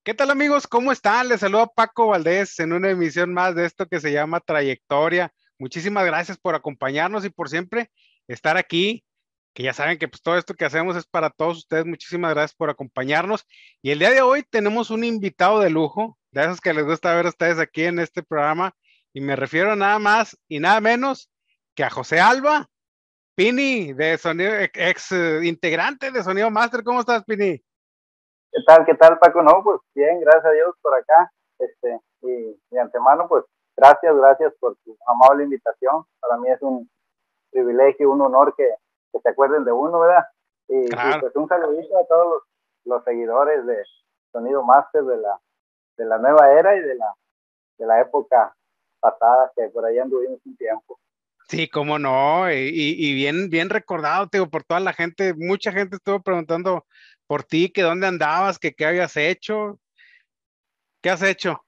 ¿Qué tal amigos? ¿Cómo están? Les saluda Paco Valdés en una emisión más de esto que se llama Trayectoria. Muchísimas gracias por acompañarnos y por siempre estar aquí, que ya saben que pues todo esto que hacemos es para todos ustedes. Muchísimas gracias por acompañarnos. Y el día de hoy tenemos un invitado de lujo, de esos que les gusta ver a ustedes aquí en este programa, y me refiero nada más y nada menos que a José Alba Pini, de Sonido, ex integrante de Sonido Master. ¿Cómo estás, Pini? Qué tal, Paco? No, pues bien, gracias a Dios por acá. Y de antemano, pues gracias por tu amable invitación. Para mí es un privilegio, un honor que se acuerden de uno, ¿verdad? Y Claro. pues un saludito a todos los seguidores de Sonido Master de la nueva era y de la época pasada, que por ahí anduvimos un tiempo. Sí, cómo no, y bien recordado, te digo, por toda la gente, mucha gente estuvo preguntando por ti, que dónde andabas, que qué habías hecho, qué has hecho.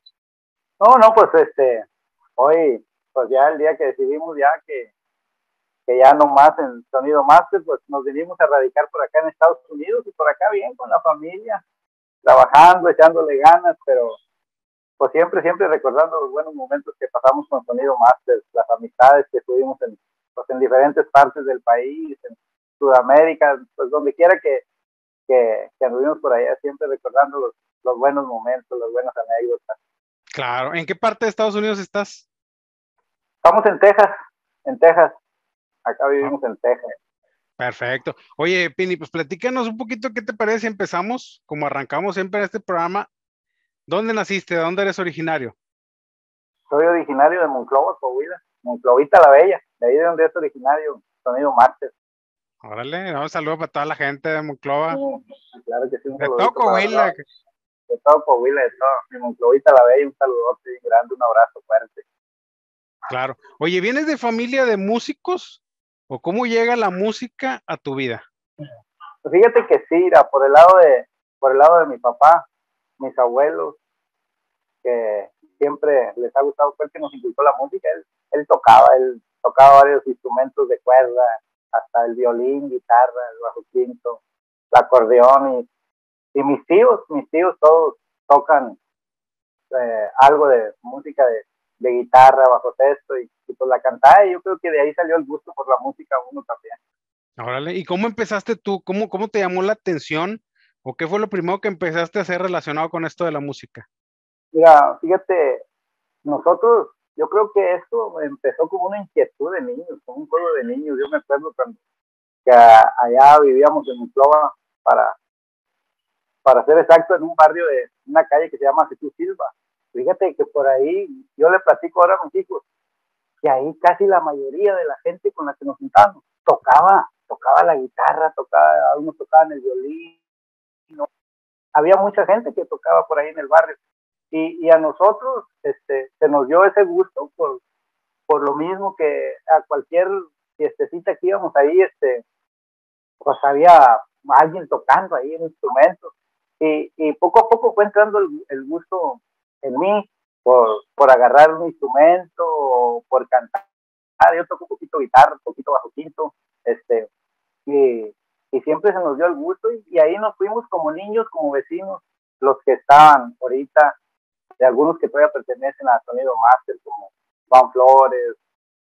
No, pues hoy, pues ya el día que decidimos ya que ya no más en Sonido Master, pues nos vinimos a radicar por acá en Estados Unidos y por acá bien con la familia, trabajando, echándole ganas, pero pues siempre recordando los buenos momentos que pasamos con Sonido Master, las amistades que tuvimos pues en diferentes partes del país, en Sudamérica, pues donde quiera que anduvimos por allá, siempre recordando los buenos momentos, las buenas anécdotas. Claro, ¿en qué parte de Estados Unidos estás? Estamos en Texas, acá Ah, vivimos en Texas. perfecto. Oye, Pini, pues platícanos un poquito qué te parece si empezamos, como arrancamos siempre en este programa. ¿Dónde naciste? ¿De dónde eres originario? Soy originario de Monclova, Coahuila, Monclovita la Bella, de ahí de donde es originario Sonido Master. Órale, un saludo para toda la gente de Monclova, Claro que sí, un de todo saludito para Coahuila. de todo Coahuila, de todo mi Monclovita la Bella, un saludote bien grande, un abrazo fuerte. Claro. Oye, ¿vienes de familia de músicos? ¿O cómo llega la música a tu vida? Pues fíjate que sí, por el lado de mi papá, mis abuelos, que siempre les ha gustado, fue el que nos inculcó la música. Él tocaba varios instrumentos de cuerda, hasta el violín, guitarra, el bajo quinto, el acordeón, y mis tíos todos tocan algo de música de guitarra, bajo texto, y pues la cantaba, y yo creo que de ahí salió el gusto por la música uno también. Órale, ¿y cómo empezaste tú? ¿Cómo te llamó la atención? ¿O qué fue lo primero que empezaste a hacer relacionado con esto de la música? Mira, fíjate, nosotros, yo creo que esto empezó como una inquietud de niños, como un juego de niños. Yo me acuerdo cuando que allá vivíamos en Monclova, para, para ser exacto, en un barrio de una calle que se llama Jesús Silva. Fíjate que por ahí, yo le platico ahora a mis hijos, que ahí casi la mayoría de la gente con la que nos juntamos tocaba la guitarra, algunos tocaban el violín, ¿no? Había mucha gente que tocaba por ahí en el barrio. Y a nosotros se nos dio ese gusto por lo mismo que a cualquier fiestecita que íbamos ahí, pues había alguien tocando ahí un instrumento. Y poco a poco fue entrando el gusto en mí por agarrar un instrumento o por cantar. Yo toco un poquito guitarra, un poquito bajo quinto, y, y siempre se nos dio el gusto, y ahí nos fuimos como niños, como vecinos, los que estaban ahorita, de algunos que todavía pertenecen a Sonido Master, como Juan Flores,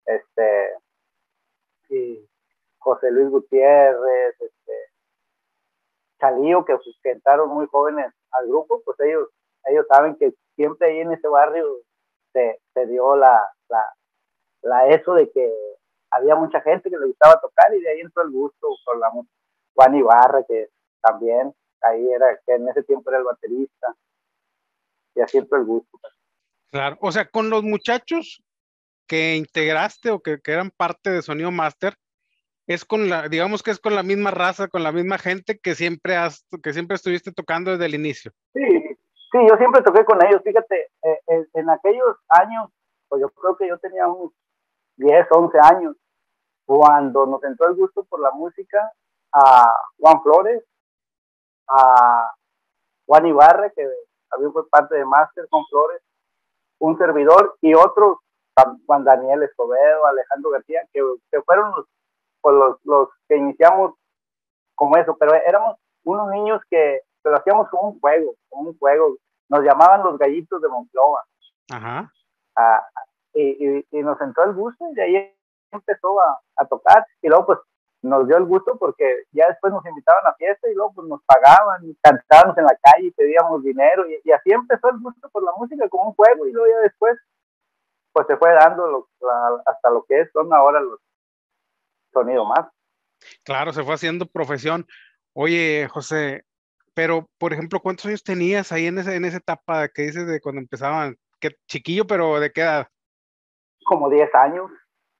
y José Luis Gutiérrez, Chalío, que entraron muy jóvenes al grupo. Pues ellos saben que siempre ahí en ese barrio se dio eso de que había mucha gente que le gustaba tocar, y de ahí entró el gusto por la música. Juan Ibarra, que también ahí era, que en ese tiempo era el baterista, y así entró el gusto. Claro, o sea, con los muchachos que integraste o que eran parte de Sonido Master, es con digamos que es con la misma raza, con la misma gente que siempre estuviste tocando desde el inicio. Sí, sí, yo siempre toqué con ellos. Fíjate, en aquellos años, pues yo creo que yo tenía unos 10 11 años, cuando nos entró el gusto por la música, a Juan Flores, a Juan Ibarra, que también fue parte de Master, Juan Flores, un servidor, y otros, Juan Daniel Escobedo, Alejandro García, que fueron pues los que iniciamos como eso, pero éramos unos niños pero hacíamos como un juego. Nos llamaban los Gallitos de Monclova. Ajá. Ah, y nos entró el gusto y de ahí empezó a tocar. Y luego pues nos dio el gusto porque ya después nos invitaban a fiesta y luego pues nos pagaban, cantábamos en la calle y pedíamos dinero y así empezó el gusto por la música como un juego y luego ya después pues se fue dando hasta lo que son ahora los sonidos más. Claro, se fue haciendo profesión. Oye, José, pero por ejemplo, ¿cuántos años tenías ahí en esa etapa que dices de cuando empezaban? ¿Qué chiquillo, pero de qué edad? Como 10 años,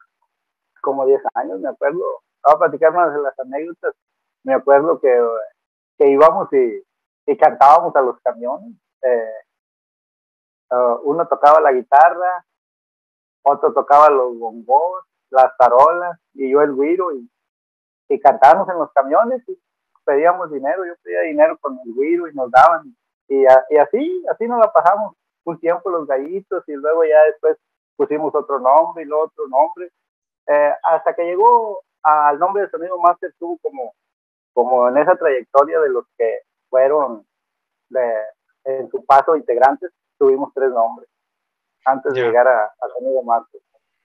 me acuerdo. Estaba platicando de las anécdotas. Me acuerdo que íbamos y cantábamos a los camiones. Uno tocaba la guitarra, otro tocaba los bongos, las tarolas y yo el güiro y cantábamos en los camiones y pedíamos dinero. Yo pedía dinero con el güiro y nos daban. Y así nos la pasamos un tiempo los Gallitos y luego ya después pusimos otro nombre y luego otro nombre. Hasta que llegó al nombre de Sonido Master, tuvo como en esa trayectoria de los que fueron en su paso integrantes, tuvimos 3 nombres antes de Ya. llegar a Sonido Master.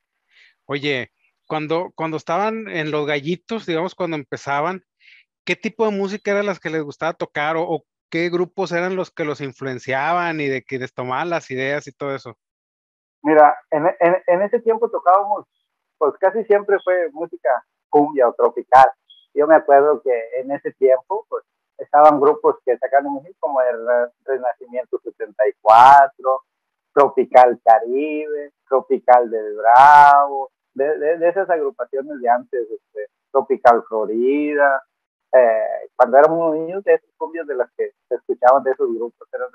Oye, cuando estaban en los Gallitos, digamos, cuando empezaban, ¿qué tipo de música eran las que les gustaba tocar o qué grupos eran los que los influenciaban y de que les tomaban las ideas y todo eso? Mira, en ese tiempo tocábamos, pues casi siempre fue música cumbia o tropical. Yo me acuerdo que en ese tiempo, pues, estaban grupos que sacaron música como el Renacimiento 74, Tropical Caribe, Tropical del Bravo, de esas agrupaciones de antes, Tropical Florida. Cuando éramos niños, de esas cumbias de las que se escuchaban de esos grupos, eran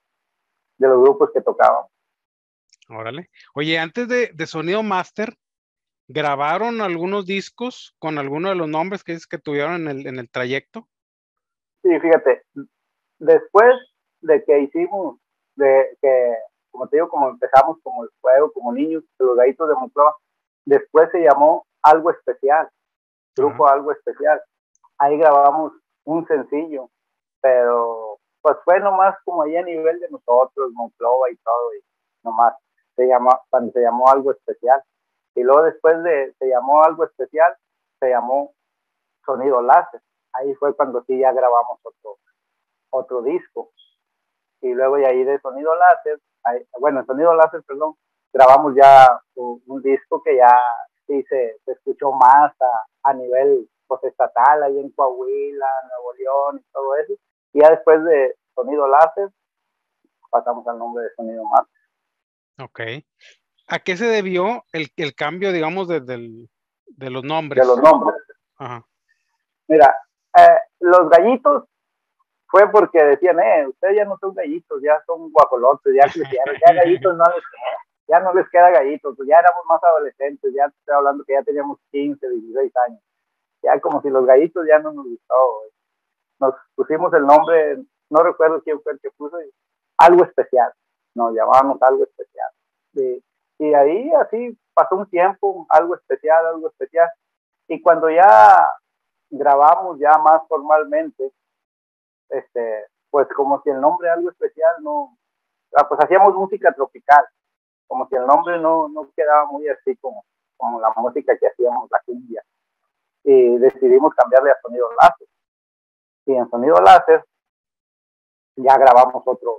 de los grupos que tocaban. Órale. Oye, antes de Sonido Master, ¿grabaron algunos discos con alguno de los nombres que dices que tuvieron en el trayecto? Sí, fíjate, después de que hicimos, de que, como te digo, como empezamos como el juego, como niños, los Gallitos de Monclova, después se llamó Algo Especial, Ajá. Grupo Algo Especial. Ahí grabamos un sencillo, pero pues fue nomás como ahí a nivel de nosotros, Monclova y todo, y nomás cuando se llamó Algo Especial. Y luego después se llamó Algo Especial, se llamó Sonido Láser. Ahí fue cuando sí ya grabamos otro disco. Y luego de ahí de Sonido Láser, en Sonido Láser, perdón, grabamos ya un disco que ya sí se escuchó más a nivel pues, estatal, ahí en Coahuila, Nuevo León y todo eso. Y ya después de Sonido Láser, pasamos al nombre de Sonido Master. Ok. ¿A qué se debió el cambio, digamos, de los De los nombres? nombres. Ajá. Mira, los gallitos fue porque decían, ustedes ya no son gallitos, ya son guajolotes, ya crecieron, ya gallitos no les queda, ya no les queda gallitos, pues ya éramos más adolescentes, ya estoy hablando que ya teníamos 15, 16 años, ya como si los gallitos ya no nos gustó, nos pusimos el nombre, no recuerdo quién fue el que puso, Algo Especial, nos llamábamos Algo Especial, y ahí así pasó un tiempo, algo especial, y cuando ya grabamos ya más formalmente, pues como si el nombre Algo Especial no, pues hacíamos música tropical, como si el nombre no quedaba muy así como la música que hacíamos, la cumbia, y decidimos cambiarle a Sonido Láser, y en Sonido Láser ya grabamos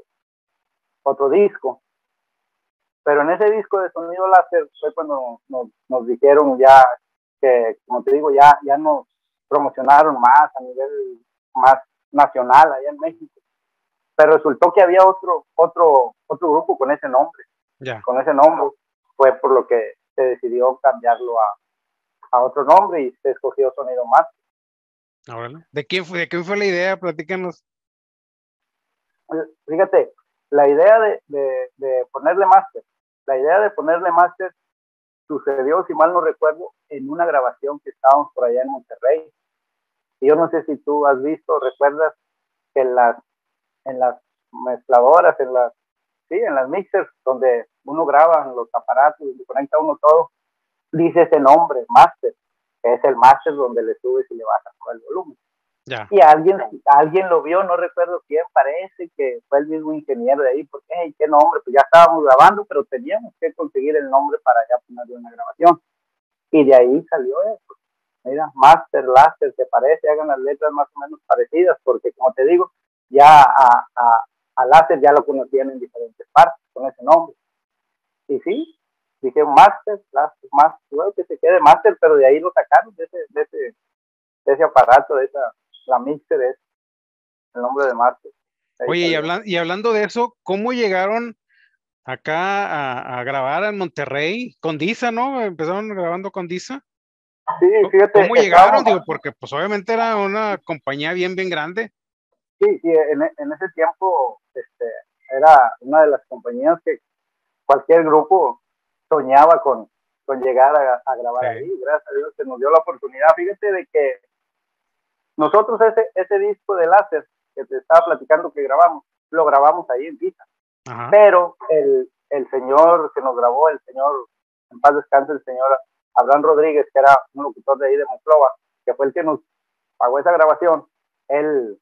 otro disco, pero en ese disco de Sonido Láser fue cuando nos dijeron ya que, como te digo, ya nos promocionaron más a nivel más nacional allá en México, pero resultó que había otro grupo con ese nombre, Ya. fue por lo que se decidió cambiarlo a otro nombre y se escogió Sonido Más. Órale. ¿De quién fue la idea? Platícanos. Fíjate, la idea de ponerle máster, la idea de ponerle máster sucedió, si mal no recuerdo, en una grabación que estábamos por allá en Monterrey. Y yo no sé si tú has visto, recuerdas que en las mezcladoras, en las mixers, donde uno graba en los aparatos, donde conecta uno todo, dice ese nombre, máster, que es el máster donde le subes y le bajas todo el volumen. Ya. y alguien lo vio, no recuerdo quién, parece que fue el mismo ingeniero de ahí, porque, hey, qué nombre, pues ya estábamos grabando, pero teníamos que conseguir el nombre para ya ponerlo en la grabación, y de ahí salió eso. Mira, Master, Laster, se parece, hagan las letras más o menos parecidas, porque como te digo, ya a Laster ya lo conocían en diferentes partes con ese nombre. Y sí, dije Master, Laster, Master, bueno, que se quede Master, pero de ahí lo sacaron, de ese aparato, la mixer es el nombre de Master. Ahí Oye, salió. y hablando de eso, ¿cómo llegaron acá a grabar en Monterrey con Disa, ¿no? Empezaron grabando con Disa. Sí, fíjate, ¿Cómo llegaron? estábamos, Digo, porque pues obviamente era una compañía bien, bien grande. sí, sí, en ese tiempo era una de las compañías que cualquier grupo soñaba con llegar a grabar Sí. ahí. Gracias a Dios se nos dio la oportunidad. Fíjate de que nosotros ese disco de láser que te estaba platicando que grabamos, lo grabamos ahí en Vita. Ajá. Pero el señor que nos grabó, el señor, en paz descanse, el señor Abraham Rodríguez, que era un locutor de ahí de Monclova, que fue el que nos pagó esa grabación, él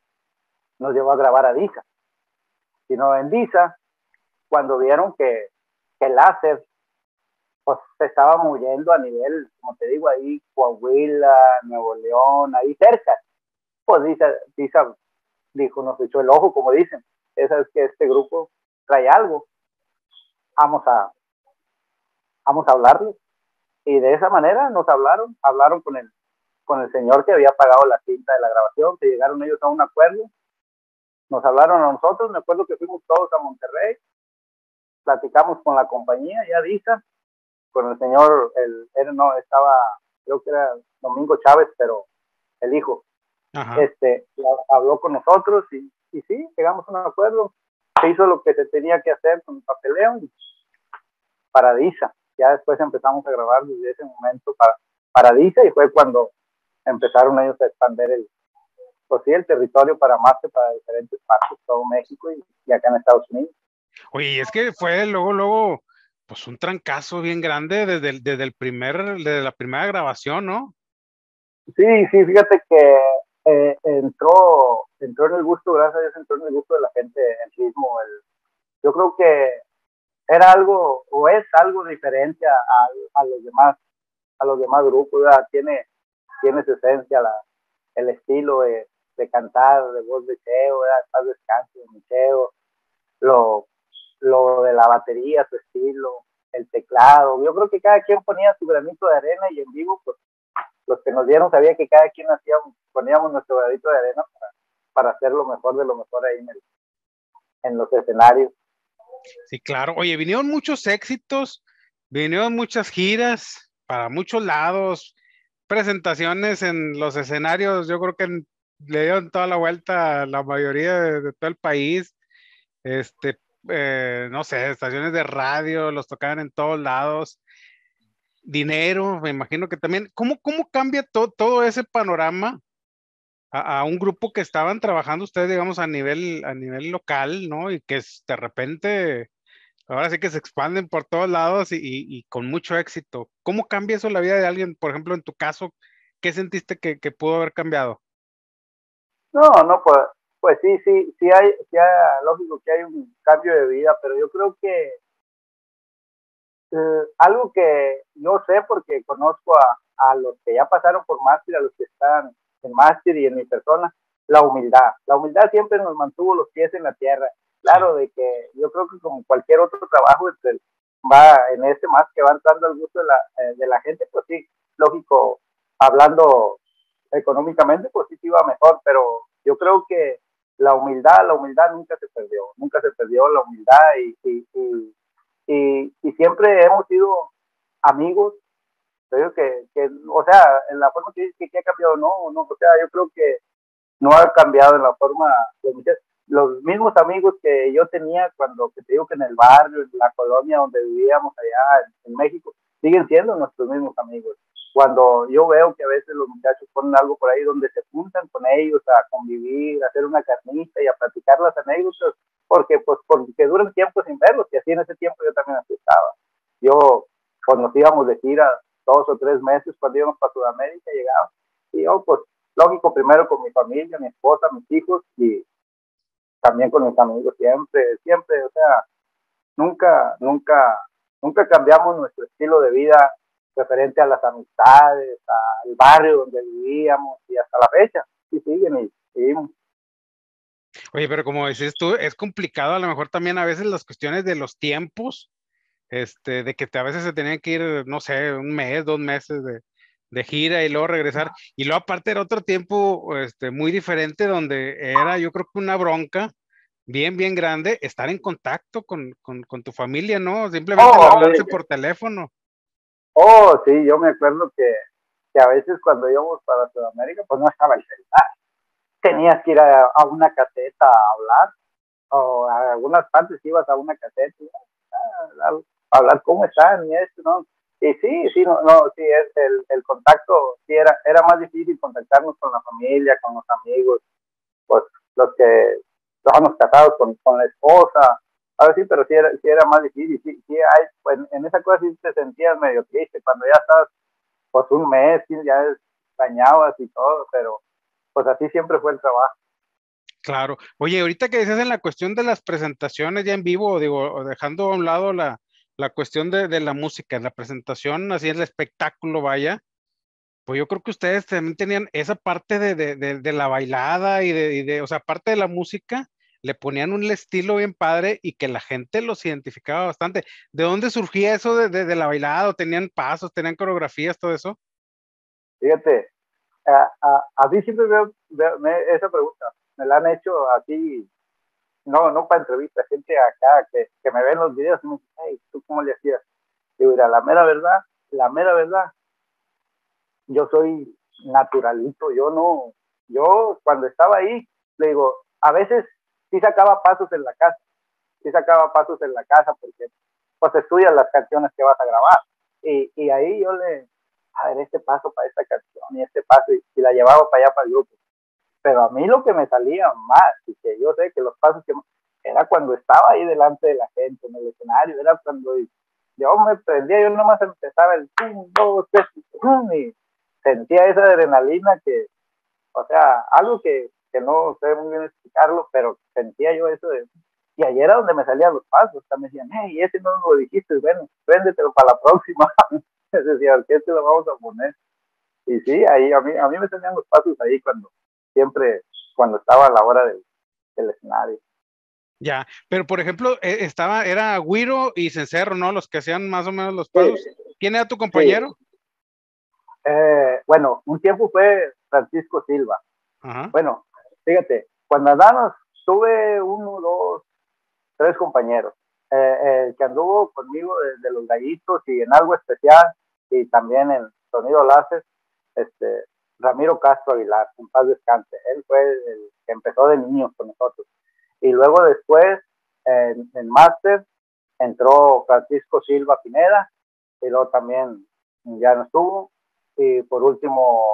nos llevó a grabar a Disa. Sino en Disa, cuando vieron que el láser pues se estaba moviendo a nivel, como te digo, ahí Coahuila, Nuevo León, ahí cerca, pues Disa dijo, nos echó el ojo, como dicen, esa es que este grupo trae algo, vamos a, vamos a hablarle. Y de esa manera nos hablaron con el señor que había pagado la cinta de la grabación, que llegaron ellos a un acuerdo, nos hablaron a nosotros, me acuerdo que fuimos todos a Monterrey, platicamos con la compañía, ya Disa, con el señor, él no estaba, creo que era Domingo Chávez, pero el hijo, Ajá. habló con nosotros y sí, llegamos a un acuerdo, se hizo lo que se tenía que hacer con el papeleo para Disa. Ya después empezamos a grabar desde ese momento para Disa y fue cuando empezaron ellos a expandir pues sí, el territorio para Master, para diferentes partes, todo México y acá en Estados Unidos. Oye, es que fue luego, pues un trancazo bien grande desde la primera grabación, ¿no? Sí, sí, fíjate que entró en el gusto, gracias a Dios, entró en el gusto de la gente el ritmo. Yo creo que era algo, o es algo diferente a los demás grupos, ¿verdad? Tiene su esencia, el estilo de cantar, de voz de Cheo, ¿verdad? Paz descanse de Cheo, lo, lo de la batería, su estilo, el teclado. Yo creo que cada quien ponía su granito de arena y en vivo, pues los que nos dieron sabía que cada quien poníamos nuestro granito de arena para hacer lo mejor de lo mejor ahí en los escenarios. Sí, claro. Oye, vinieron muchos éxitos, vinieron muchas giras para muchos lados, presentaciones en los escenarios, yo creo que le dieron toda la vuelta a la mayoría de todo el país. Este, no sé, estaciones de radio, los tocaban en todos lados. Dinero, me imagino que también. ¿Cómo cambia todo ese panorama a un grupo que estaban trabajando ustedes, digamos, a nivel local, ¿no? Y que de repente, ahora sí que se expanden por todos lados y con mucho éxito. ¿Cómo cambia eso la vida de alguien? Por ejemplo, en tu caso, ¿qué sentiste que pudo haber cambiado? No, no, pues sí hay, lógico que hay un cambio de vida, pero yo creo que algo que yo sé porque conozco a los que ya pasaron por máster, a los que están en máster y en mi persona, la humildad. La humildad siempre nos mantuvo los pies en la tierra. Sí. Claro, de que yo creo que como cualquier otro trabajo, va en este más que va entrando al gusto de la gente, pues sí, lógico, hablando económicamente, pues sí iba mejor, pero yo creo que la humildad nunca se perdió la humildad y siempre hemos sido amigos. Te digo o sea, en la forma que dices que ha cambiado, no, o sea, yo creo que no ha cambiado en la forma de los mismos amigos que yo tenía cuando, que te digo que en el barrio, en la colonia donde vivíamos allá en México, siguen siendo nuestros mismos amigos. Cuando yo veo que a veces los muchachos ponen algo por ahí donde se juntan con ellos a convivir, a hacer una carnita y a platicar las anécdotas, porque duran tiempo sin verlos, y así en ese tiempo yo también así estaba. Yo, cuando nos íbamos de gira 2 o 3 meses, cuando íbamos para Sudamérica, llegaba, y yo pues lógico, primero con mi familia, mi esposa, mis hijos y también con mis amigos, siempre, siempre, o sea, nunca, nunca, nunca cambiamos nuestro estilo de vida referente a las amistades, al barrio donde vivíamos y hasta la fecha, y siguen y seguimos. Oye, pero como dices tú, es complicado a lo mejor también a veces las cuestiones de los tiempos, de que a veces se tenían que ir, no sé, un mes, 2 meses de gira y luego regresar. Y luego aparte era otro tiempo, muy diferente donde era, yo creo que una bronca bien, bien grande estar en contacto con tu familia, ¿no? Simplemente el Oh, hablarse por teléfono. oh, sí, yo me acuerdo que a veces cuando íbamos para Sudamérica, pues no estaba el celular. Tenías que ir a una caseta a hablar, o a algunas partes ibas a una caseta y, a hablar cómo están y esto, ¿no? Y sí, sí, no, no, sí, es el contacto, sí, era más difícil contactarnos con la familia, con los amigos, pues los que estábamos casados con la esposa, a ver, sí, pero sí era más difícil, sí, sí hay, pues, en esa cosa sí te sentías medio triste, cuando ya estás, pues un mes, sí, ya extrañabas y todo, pero pues así siempre fue el trabajo. Claro. Oye, ahorita que decías en la cuestión de las presentaciones ya en vivo, digo, o dejando a un lado la cuestión de la música, la presentación, así el espectáculo, vaya, pues yo creo que ustedes también tenían esa parte de la bailada o sea, parte de la música, le ponían un estilo bien padre y que la gente los identificaba bastante. ¿De dónde surgía eso de la bailada? ¿O tenían pasos, tenían coreografías, todo eso? Fíjate, a mí siempre esa pregunta, me la han hecho así, no, no para entrevistas, gente acá que me ven los videos y me dice, hey, ¿tú cómo le hacías? Digo, mira, la mera verdad, yo soy naturalito, yo no, yo cuando estaba ahí, le digo, a veces sí sacaba pasos en la casa, sí sacaba pasos en la casa porque pues estudias las canciones que vas a grabar y ahí yo a ver, este paso para esta canción y este paso y la llevaba para allá para el grupo, pero a mí lo que me salía más y que yo sé que los pasos que era cuando estaba ahí delante de la gente en el escenario, era cuando yo me prendía, yo nomás empezaba el 1, 2, 3 y sentía esa adrenalina que, o sea, algo que no sé muy bien explicarlo, pero sentía yo eso y ayer era donde me salían los pasos, me decían, hey, ese no lo dijiste, bueno, préndetelo para la próxima. Decía, ¿qué te lo vamos a poner? Y sí, ahí a mí me salían los pasos ahí siempre, cuando estaba a la hora del escenario. Ya, pero por ejemplo, era Guiro y Cencerro, ¿no? Los que hacían más o menos los Sí, pasos. ¿Quién era tu sí. compañero? Bueno, un tiempo fue Francisco Silva. Ajá. Bueno, fíjate, cuando andamos, tuve 1, 2, 3 compañeros. El que anduvo conmigo de los gallitos y en algo especial, y también en sonido láser, este, Ramiro Castro Aguilar, en paz descanse. Él fue el que empezó de niños con nosotros. Y luego después, en máster, entró Francisco Silva Pineda, y luego también ya no estuvo. Y por último,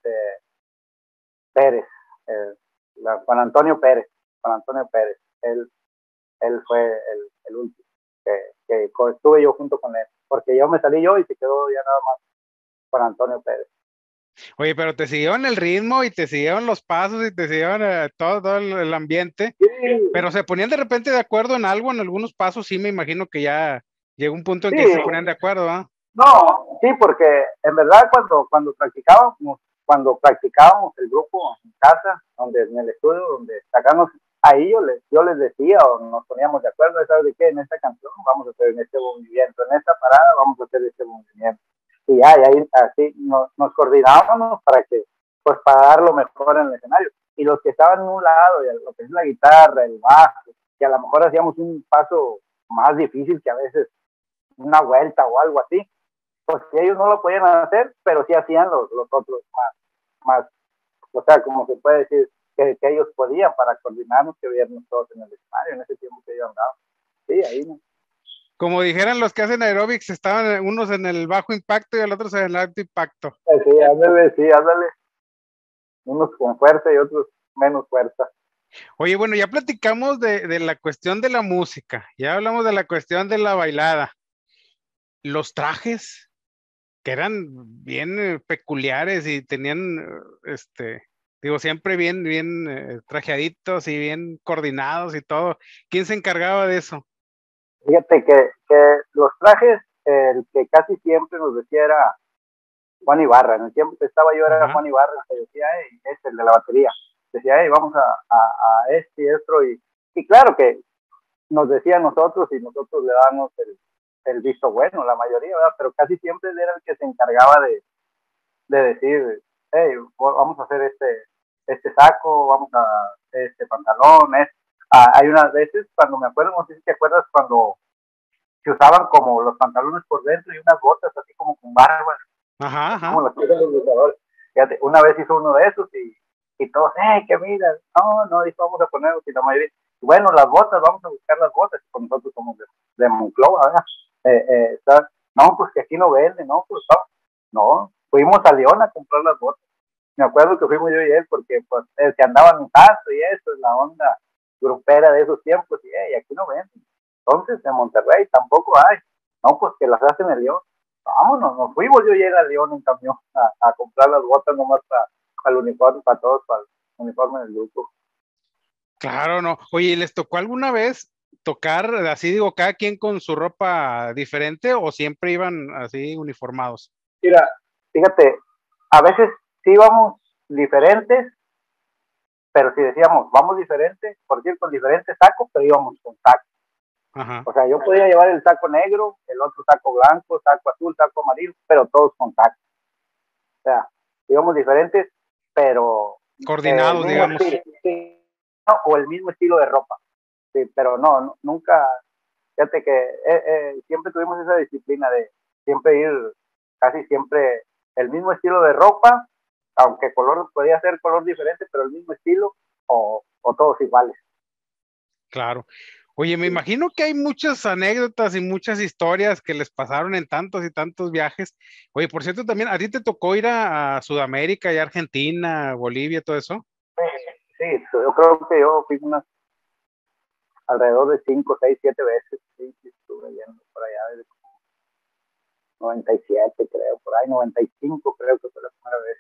Pérez, Juan Antonio Pérez, Juan Antonio Pérez, él fue el último que estuve yo junto con él, porque yo me salí yo y se quedó ya nada más Juan Antonio Pérez. Oye, pero te siguieron el ritmo y te siguieron los pasos y te siguieron todo el ambiente, Sí, pero se ponían de repente de acuerdo en algo, en algunos pasos, sí me imagino que ya llegó un punto en sí, que se ponían de acuerdo, ¿ah? no, sí, porque en verdad cuando practicábamos el grupo en casa, donde en el estudio, donde sacamos, ahí yo les decía o nos poníamos de acuerdo, ¿sabes de qué? En esta canción vamos a hacer en este movimiento, en esta parada vamos a hacer este movimiento. Y ya, y ahí así nos coordinábamos pues para dar lo mejor en el escenario. Y los que estaban en un lado, y lo que es la guitarra, el bajo, que a lo mejor hacíamos un paso más difícil que a veces una vuelta o algo así, pues que ellos no lo podían hacer, pero sí hacían los otros más, o sea, como se puede decir, que ellos podían para coordinarnos, que viernes todos en el escenario, en ese tiempo que yo andaba. Sí, ahí. ¿No? Como dijeran los que hacen aeróbics, estaban unos en el bajo impacto y el otro en el alto impacto. Sí, ándale, unos con fuerza y otros menos fuerza. Oye, bueno, ya platicamos de la cuestión de la música, ya hablamos de la cuestión de la bailada. Los trajes, que eran bien peculiares y tenían, digo, siempre bien trajeaditos y bien coordinados y todo. ¿Quién se encargaba de eso? Fíjate que los trajes, el que casi siempre nos decía era Juan Ibarra. En el tiempo que estaba yo era Juan Ibarra, el que decía, hey, es el de la batería. Decía, hey, vamos a este y esto. Y claro que nos decía a nosotros y nosotros le dábamos el visto bueno, la mayoría, ¿verdad? Pero casi siempre él era el que se encargaba de decir, hey, vamos a hacer este saco, vamos a este pantalón. Hay unas veces, cuando me acuerdo, no sé si te acuerdas, cuando se usaban como los pantalones por dentro y unas botas así como con barbas, como las que los luchadores. Fíjate, una vez hizo uno de esos y todos, que mira, no, dijo, vamos a ponerlos y la mayoría, bueno, las botas, vamos a buscar las botas, y con nosotros somos de Monclova, ¿verdad? No, pues que aquí no venden, no, pues no, fuimos a León a comprar las botas. Me acuerdo que fuimos yo y él porque pues el que andaba en un caso y eso, es la onda grupera de esos tiempos, y aquí no venden. Entonces en Monterrey tampoco hay, no, pues que las hacen en León. Vámonos, nos fuimos yo y él a León en camión a comprar las botas nomás para el uniforme, para todos, para el uniforme del grupo. Claro, no. Oye, ¿les tocó alguna vez tocar así, digo, cada quien con su ropa diferente o siempre iban así uniformados? Mira, fíjate, a veces sí íbamos diferentes, pero si decíamos vamos diferentes, por decir con diferentes sacos, pero íbamos con sacos. Ajá. O sea, yo podía llevar el saco negro, el otro saco blanco, saco azul, saco amarillo, pero todos con sacos. O sea, íbamos diferentes, pero Coordinados, digamos. estilo, sí, ¿no? O el mismo estilo de ropa. Sí, pero no, nunca, fíjate que siempre tuvimos esa disciplina de siempre ir casi siempre el mismo estilo de ropa, aunque color podía ser color diferente, pero el mismo estilo o todos iguales. Claro. Oye, me imagino que hay muchas anécdotas y muchas historias que les pasaron en tantos y tantos viajes. Oye, por cierto, también, ¿a ti te tocó ir a Sudamérica y Argentina, Bolivia, todo eso? Sí, yo creo que yo fui unas alrededor de 5, 6, 7 veces. Sí, estuve yendo por allá desde 97, creo, por ahí, 95 creo que fue la primera vez.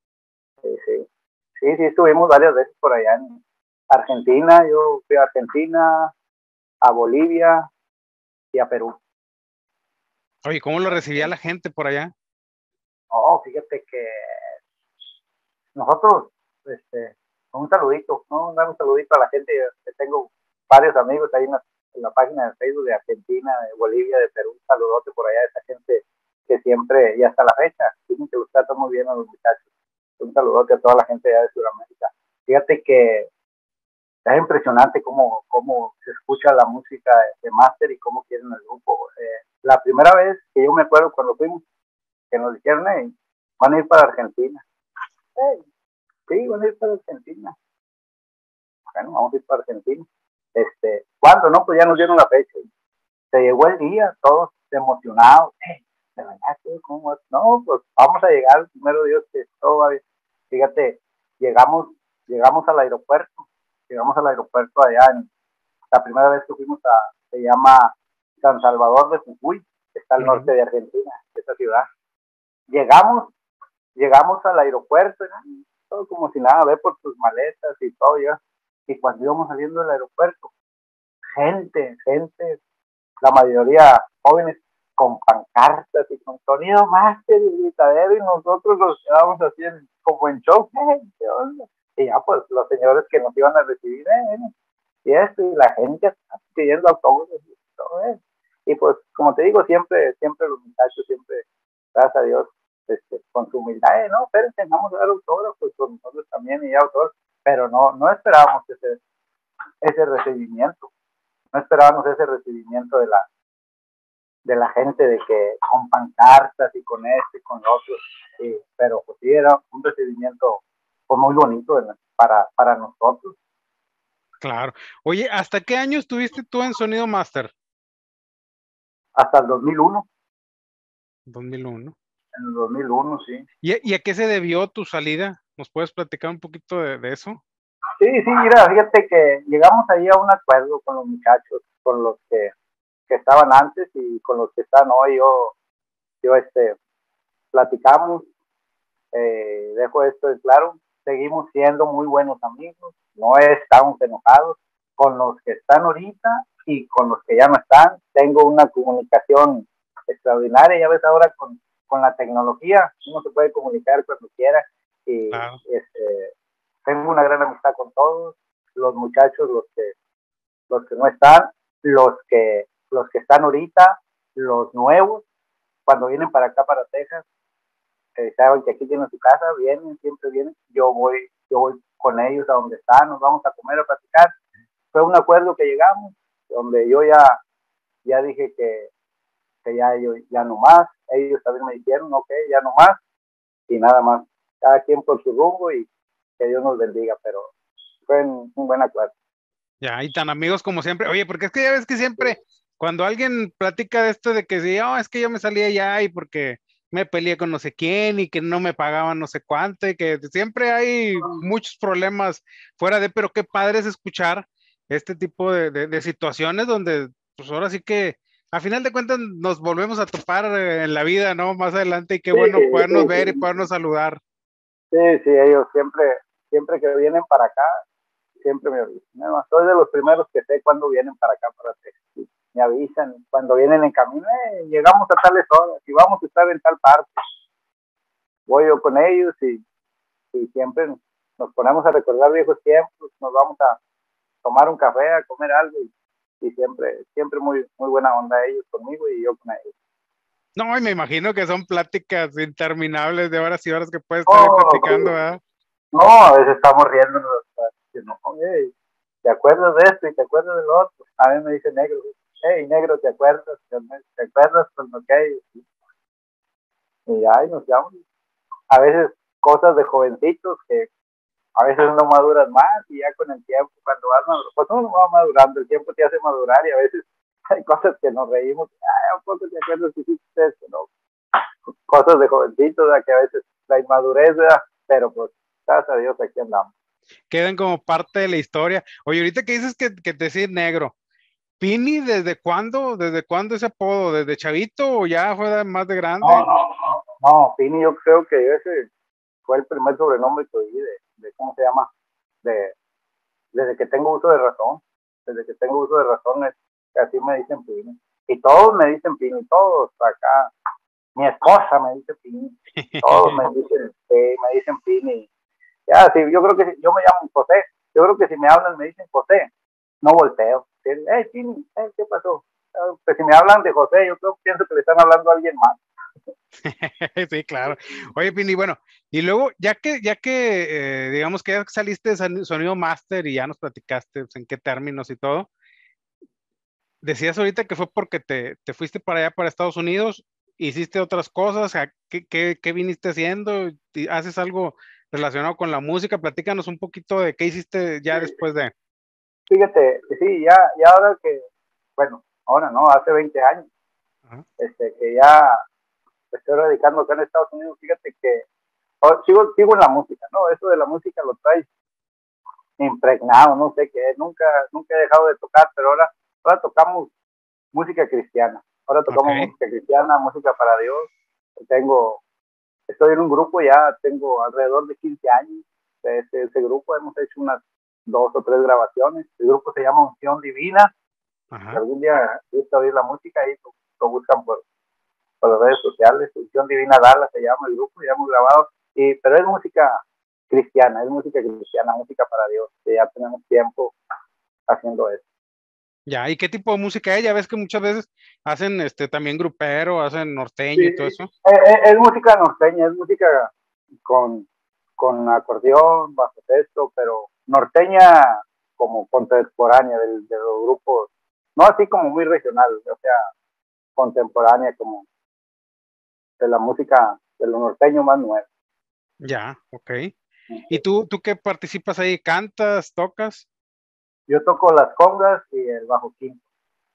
Sí, estuvimos varias veces por allá en Argentina. Yo fui a Argentina, a Bolivia y a Perú. Oye, ¿cómo lo recibía la gente por allá? No, fíjate que nosotros, un saludito, ¿no? Dar un saludito a la gente, que tengo varios amigos ahí en la página de Facebook de Argentina, de Bolivia, de Perú. Un saludote por allá a esa gente que siempre, y hasta la fecha, dicen que los tratan muy bien a los muchachos. Un saludote a toda la gente allá de Sudamérica. Fíjate que es impresionante cómo se escucha la música de Master y cómo quieren el grupo. La primera vez que yo me acuerdo cuando fuimos, que nos dijeron, van a ir para Argentina. Sí, van a ir para Argentina. Bueno, vamos a ir para Argentina. ¿Cuándo? No, pues ya nos dieron la fecha. Se llegó el día, todos emocionados. ¿De verdad? ¿Cómo es? No, pues vamos a llegar, primero Dios, que todo va bien. Fíjate, llegamos al aeropuerto. Llegamos al aeropuerto allá la primera vez que fuimos se llama San Salvador de Jujuy, que está al norte de Argentina, esa ciudad. Llegamos al aeropuerto, todo como si nada, ve por tus maletas y todo ya. Y cuando íbamos saliendo del aeropuerto, gente, la mayoría jóvenes con pancartas y con sonido máster y gritadero, y nosotros nos quedamos así como en shock, ¿qué onda? Y ya pues los señores que nos iban a recibir, y la gente pidiendo autógrafos y todo eso. Y pues como te digo, siempre los muchachos, siempre, gracias a Dios, con su humildad, no, pero vamos a dar autógrafos, pues nosotros también y autógrafos, pero no esperábamos ese recibimiento, no esperábamos ese recibimiento de la gente, de que con pancartas y con con otros, pero pues sí era un recibimiento pues, muy bonito para nosotros. Claro. Oye, ¿hasta qué año estuviste tú en Sonido Master? Hasta el 2001. 2001. En el 2001, sí. ¿Y a qué se debió tu salida? ¿Nos puedes platicar un poquito de eso? Sí, mira, fíjate que llegamos ahí a un acuerdo con los muchachos, con los que estaban antes y con los que están hoy. Yo platicamos, dejo esto en claro, seguimos siendo muy buenos amigos, no estamos enojados con los que están ahorita y con los que ya no están. Tengo una comunicación extraordinaria, ya ves ahora con la tecnología, uno se puede comunicar cuando quiera y Claro. tengo una gran amistad con todos, los muchachos, los que no están, los que están ahorita, los nuevos, cuando vienen para acá, para Texas, saben que aquí tienen su casa, vienen, siempre vienen, yo voy con ellos a donde están, nos vamos a comer, a platicar. Fue un acuerdo que llegamos, donde yo ya dije que ya no más, ellos también me dijeron, ok, ya no más, y nada más, cada quien por su rumbo y que Dios nos bendiga, pero fue un buen acuerdo. Ya, y tan amigos como siempre. Oye, porque es que ya ves que siempre, cuando alguien platica de esto de que sí, oh, es que yo me salí allá y porque me peleé con no sé quién y que no me pagaban no sé cuánto y que siempre hay muchos problemas fuera de, pero qué padre es escuchar este tipo de situaciones donde, pues ahora sí que a final de cuentas nos volvemos a topar en la vida, ¿no? Más adelante y qué Sí, bueno podernos sí, ver y sí, podernos saludar. sí, sí, ellos siempre que vienen para acá, siempre me avisan. No, soy de los primeros que sé cuando vienen para acá, para Texas. Me avisan cuando vienen en camino, llegamos a tales horas y vamos a estar en tal parte. Voy yo con ellos y siempre nos ponemos a recordar viejos tiempos, nos vamos a tomar un café, a comer algo y siempre muy buena onda ellos conmigo y yo con ellos. No, y me imagino que son pláticas interminables de horas y horas que puedes estar ahí Oh, platicando, ¿verdad? no, a veces estamos riéndonos, no, hey, ¿te acuerdas de esto y te acuerdas de lo otro? A mí me dice negro, hey, negro, ¿te acuerdas? ¿Te acuerdas cuando que? Y ahí nos llamamos. A veces cosas de jovencitos que a veces no maduran más y ya con el tiempo, cuando vas madurando, pues uno va madurando, el tiempo te hace madurar y a veces hay cosas que nos reímos, ay, ¿a poco te acuerdas que hiciste esto? ¿No? Cosas de jovencitos, que a veces la inmadurez, ¿verdad? Pero pues, gracias a Dios, aquí andamos. Quedan como parte de la historia. Oye, ahorita que dices que te decís negro, ¿Pini desde cuándo? ¿Desde cuándo ese apodo? ¿Desde chavito o ya fue más de grande? No, Pini, yo creo que ese fue el primer sobrenombre que oí ¿cómo se llama? De, desde que tengo uso de razón, desde que tengo uso de razón, así me dicen Pini. Y todos me dicen Pini, todos acá. Mi esposa me dice Pini, todos me dicen Pini. Ya, sí, yo creo que yo me llamo José. Yo creo que si me hablan, me dicen José, no volteo. Hey, Pini, hey, ¿qué pasó? Pues si me hablan de José, yo pienso que le están hablando a alguien más. Sí, claro. Oye, Pini, bueno, y luego, digamos que ya saliste de Sonido Master y ya nos platicaste pues, en qué términos y todo, decías ahorita que fue porque te fuiste para allá, para Estados Unidos, hiciste otras cosas, ¿qué viniste haciendo? ¿Haces algo relacionado con la música? Platícanos un poquito de qué hiciste ya después de... Fíjate, sí, ya ahora que, bueno, ahora no, hace 20 años, Ajá. que ya me estoy radicando acá en Estados Unidos, fíjate que sigo en la música, ¿no? Eso de la música lo traes impregnado, no sé qué, nunca he dejado de tocar, pero ahora tocamos música cristiana, ahora Ok, tocamos música cristiana, música para Dios, tengo, estoy en un grupo, ya tengo alrededor de 15 años de ese grupo, hemos hecho unas 2 o 3 grabaciones, el grupo se llama Unción Divina, si ajá. algún día gusta oír la música, ahí lo buscan por las redes sociales, Unción Divina Dallas se llama el grupo, ya hemos grabado, pero es música cristiana, música para Dios, que ya tenemos tiempo haciendo eso. Ya, ¿y qué tipo de música es? Ya ves que muchas veces hacen también grupero, hacen norteño Sí, y todo eso. es música norteña, es música con, con acordeón, bajo texto, pero norteña como contemporánea de los grupos, no así como muy regional, o sea, contemporánea como de la música de lo norteño más nuevo. Ya, ok. ¿Y tú qué participas ahí? ¿Cantas, tocas? Yo toco las congas y el bajo quinto.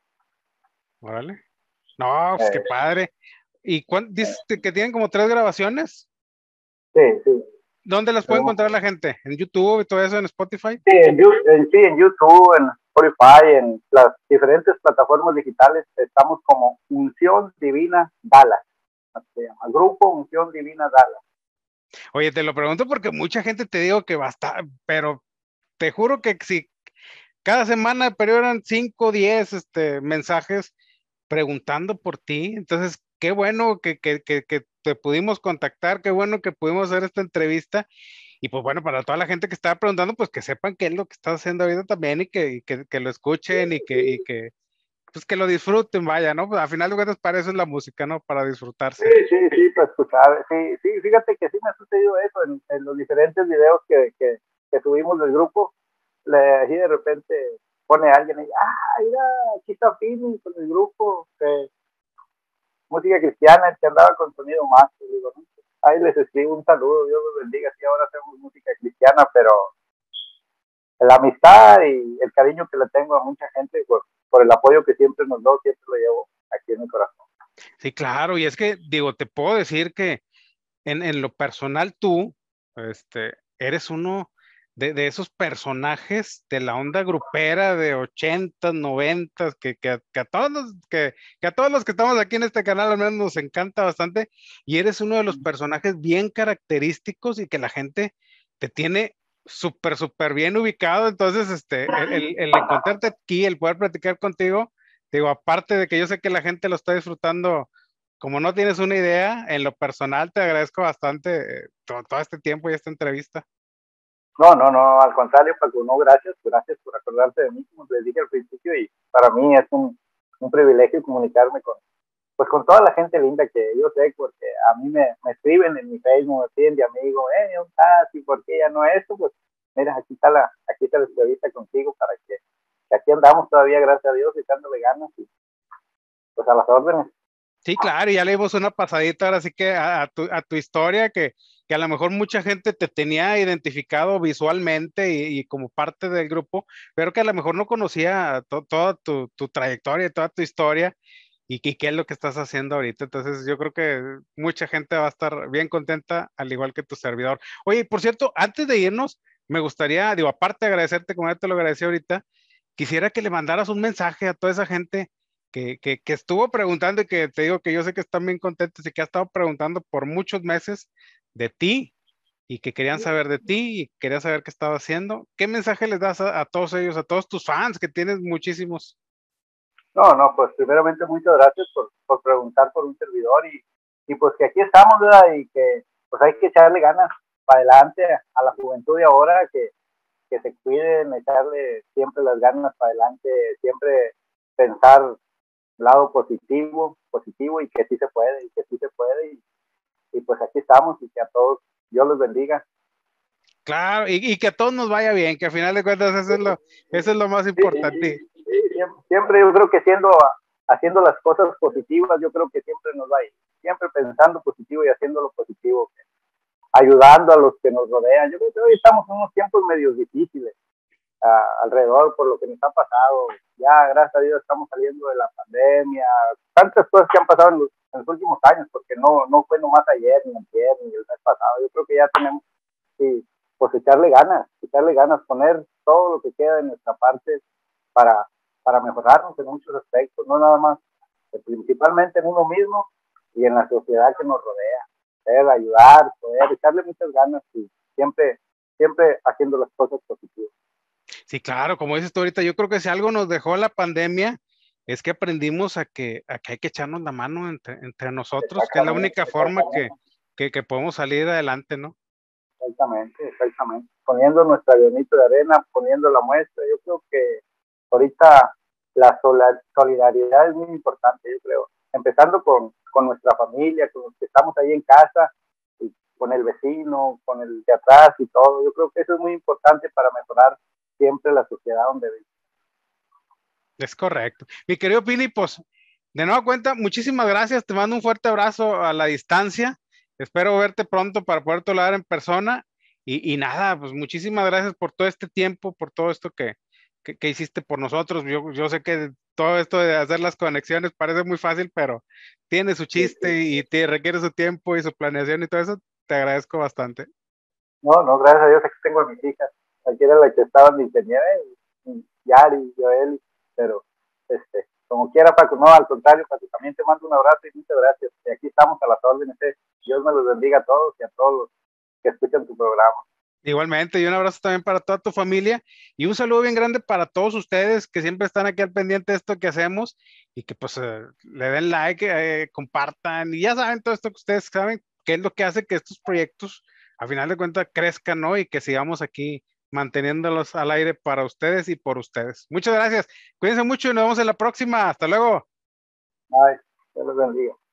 Órale. No, pues qué Eh, padre. ¿Y dices que tienen como 3 grabaciones? sí, sí. ¿Dónde las puede encontrar la gente? ¿En YouTube y todo eso, en Spotify? Sí, en YouTube, en Spotify, en las diferentes plataformas digitales, estamos como Unción Divina Dallas. se llama Grupo Unción Divina Dallas. Oye, te lo pregunto porque mucha gente te digo que basta, pero te juro que si cada semana, pero eran 5, o 10 mensajes preguntando por ti. Entonces, qué bueno que te pudimos contactar, qué bueno que pudimos hacer esta entrevista. Y pues bueno, para toda la gente que estaba preguntando, pues que sepan qué es lo que estás haciendo ahorita también y que lo escuchen pues que lo disfruten, vaya, ¿no? Pues al final de cuentas para eso es la música, ¿no? Para Sí, disfrutarse. sí, para escuchar. Sí, sí, fíjate que sí me ha sucedido eso en los diferentes videos que subimos del grupo. Así de repente pone alguien y, mira, aquí está Fini con el grupo de música cristiana, el que andaba con sonido más. Y digo, ¿no? Ahí les escribo un saludo, Dios los bendiga, sí, ahora hacemos música cristiana, pero la amistad y el cariño que le tengo a mucha gente por el apoyo que siempre nos da, siempre lo llevo aquí en mi corazón. Sí, claro, y es que, digo, te puedo decir que en lo personal tú, eres uno de esos personajes de la onda grupera de 80, 90, que a todos que a todos los que estamos aquí en este canal al menos nos encanta bastante, y eres uno de los personajes bien característicos y que la gente te tiene súper, súper bien ubicado. Entonces, el encontrarte aquí, el poder platicar contigo, digo, aparte de que yo sé que la gente lo está disfrutando como no tienes una idea, en lo personal te agradezco bastante todo este tiempo y esta entrevista. No, no, no, al contrario, Paco, no, gracias, gracias por acordarte de mí, como les dije al principio, y para mí es un privilegio comunicarme pues con toda la gente linda que yo sé, porque a mí me escriben en mi Facebook, me piden de amigo, ¿dónde estás? ¿Y por qué ya no es esto? Pues mira, aquí está la entrevista contigo para que aquí andamos todavía, gracias a Dios, echándole ganas y pues a las órdenes. Sí, claro, y ya le dimos una pasadita ahora sí que a tu historia, que a lo mejor mucha gente te tenía identificado visualmente y como parte del grupo, pero que a lo mejor no conocía toda tu trayectoria y toda tu historia y qué es lo que estás haciendo ahorita. Entonces, yo creo que mucha gente va a estar bien contenta, al igual que tu servidor. Oye, por cierto, antes de irnos, me gustaría, digo, aparte de agradecerte, como ya te lo agradecí ahorita, quisiera que le mandaras un mensaje a toda esa gente que estuvo preguntando y que te digo que yo sé que están bien contentos y que ha estado preguntando por muchos meses de ti y que querían saber de ti y querían saber qué estaba haciendo. ¿Qué mensaje les das a todos ellos, a todos tus fans, que tienes muchísimos? No, no, pues primeramente muchas gracias por preguntar por un servidor y pues que aquí estamos, ¿verdad? Y que pues hay que echarle ganas para adelante a la juventud de ahora, que se cuiden, echarle siempre las ganas para adelante, siempre pensar lado positivo y que sí se puede, y que sí se puede, y pues aquí estamos y que a todos Dios los bendiga. Claro, y que a todos nos vaya bien, que al final de cuentas eso es lo más Sí, importante. siempre, siempre yo creo que haciendo las cosas positivas, yo creo que siempre nos va a ir, siempre pensando positivo y haciendo lo positivo, ayudando a los que nos rodean. Yo creo que hoy estamos en unos tiempos medio difíciles alrededor por lo que nos ha pasado. Ya, gracias a Dios, estamos saliendo de la pandemia, tantas cosas que han pasado en los últimos años, porque no fue nomás ayer, ni ayer, ni el mes pasado. Yo creo que ya tenemos que pues echarle ganas, poner todo lo que queda de nuestra parte para, para mejorarnos en muchos aspectos, no nada más, principalmente en uno mismo y en la sociedad que nos rodea. Poder ayudar, poder echarle muchas ganas y siempre, siempre haciendo las cosas positivas. Sí, claro, como dices tú ahorita, yo creo que si algo nos dejó la pandemia es que aprendimos a que hay que echarnos la mano entre nosotros, que es la única forma que podemos salir adelante, ¿no? Exactamente, exactamente. Poniendo nuestra granito de arena, poniendo la muestra, yo creo que ahorita la solidaridad es muy importante, yo creo. Empezando con nuestra familia, con los que estamos ahí en casa, y con el vecino, con el de atrás y todo. Yo creo que eso es muy importante para mejorar siempre la sociedad donde vivimos. Es correcto. Mi querido Pini, pues, de nueva cuenta, muchísimas gracias. Te mando un fuerte abrazo a la distancia. Espero verte pronto para poder hablar en persona. Y nada, pues muchísimas gracias por todo este tiempo, por todo esto que hiciste por nosotros. Yo sé que todo esto de hacer las conexiones parece muy fácil, pero tiene su Sí, chiste y te requiere su tiempo y su planeación y todo eso. Te agradezco bastante. no, no, gracias a Dios aquí tengo a mis hijas. Cualquiera la que estaban mi ingeniera, Yari, Joel, pero Como quiera, Paco, no, al contrario, Paco, también te mando un abrazo y muchas gracias. Y aquí estamos a las órdenes. Dios me los bendiga a todos y a todos los que escuchan tu programa. Igualmente, y un abrazo también para toda tu familia y un saludo bien grande para todos ustedes que siempre están aquí al pendiente de esto que hacemos y que pues le den like, compartan y ya saben todo esto que ustedes saben que es lo que hace que estos proyectos a final de cuentas crezcan, ¿no? Y que sigamos aquí manteniéndolos al aire para ustedes y por ustedes. Muchas gracias. Cuídense mucho y nos vemos en la próxima. Hasta luego. Ay, Dios los bendiga.